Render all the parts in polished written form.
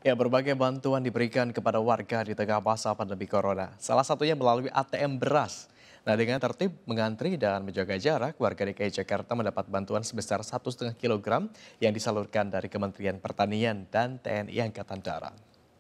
Ya, berbagai bantuan diberikan kepada warga di tengah masa pandemi corona. Salah satunya melalui ATM beras. Nah, dengan tertib mengantri dan menjaga jarak, warga DKI Jakarta mendapat bantuan sebesar 1,5 kilogram yang disalurkan dari Kementerian Pertanian dan TNI Angkatan Darat.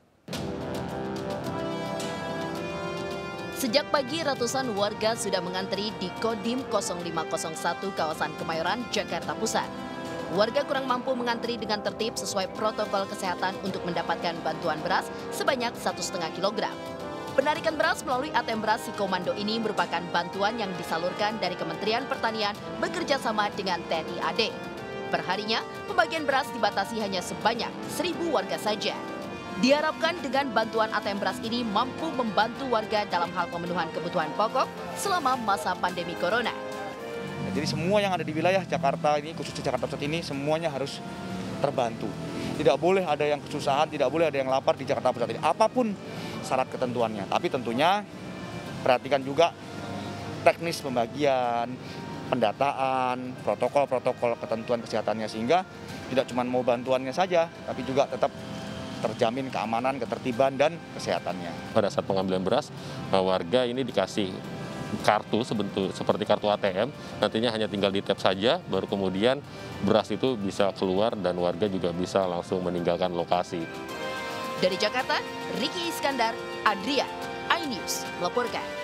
Sejak pagi, ratusan warga sudah mengantri di Kodim 0501 kawasan Kemayoran, Jakarta Pusat. Warga kurang mampu mengantri dengan tertib sesuai protokol kesehatan untuk mendapatkan bantuan beras sebanyak 1,5 kilogram. Penarikan beras melalui ATM beras si komando ini merupakan bantuan yang disalurkan dari Kementerian Pertanian bekerja sama dengan TNI AD. Perharinya, pembagian beras dibatasi hanya sebanyak 1.000 warga saja. Diharapkan dengan bantuan ATM beras ini mampu membantu warga dalam hal pemenuhan kebutuhan pokok selama masa pandemi corona. Jadi semua yang ada di wilayah Jakarta ini, khususnya Jakarta Pusat ini, semuanya harus terbantu. Tidak boleh ada yang kesusahan, tidak boleh ada yang lapar di Jakarta Pusat ini. Apapun syarat ketentuannya. Tapi tentunya perhatikan juga teknis pembagian, pendataan, protokol-protokol ketentuan kesehatannya. Sehingga tidak cuma mau bantuannya saja, tapi juga tetap terjamin keamanan, ketertiban, dan kesehatannya. Pada saat pengambilan beras, warga ini dikasih kartu seperti kartu ATM, nantinya hanya tinggal di-tap saja, baru kemudian beras itu bisa keluar dan warga juga bisa langsung meninggalkan lokasi. Dari Jakarta, Ricky Iskandar, Adrian, iNews melaporkan.